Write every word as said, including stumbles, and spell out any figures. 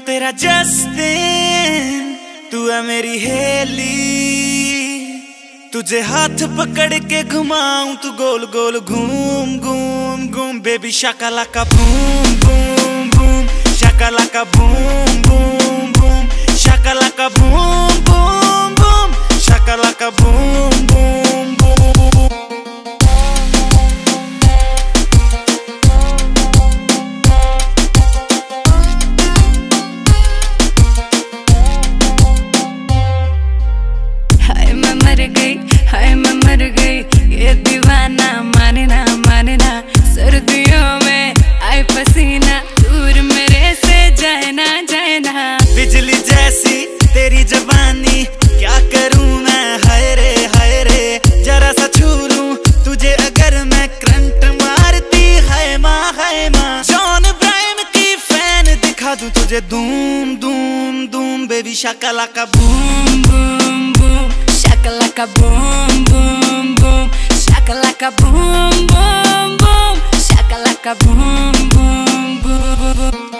तेरा जस्टिन, तू है मेरी हेली। तुझे हाथ पकड़ के घुमाऊं तू गोल गोल घूम घूम घूम। Baby shakalaka boom boom boom, shakalaka boom boom boom, shakalaka boom boom boom, shakalaka boom boom boom. मर गई, हाय मैं मर गई, ये दीवाना माने ना माने ना। सर्दियों में आए पसीना, दूर मेरे से जाए ना जाए ना। बिजली जैसी तेरी जवानी, क्या करूं मैं हाय रे हाय रे। जरा सा छू लूं तुझे अगर मैं, करंट मारती है माँ है माँ। जॉन ब्रायन की फैन दिखा दूं तुझे, धूम धूम धूम। Baby shakalaka boom boom boom, shakalaka boom boom boom, shakalaka boom boom boom, shakalaka boom boom boom boom.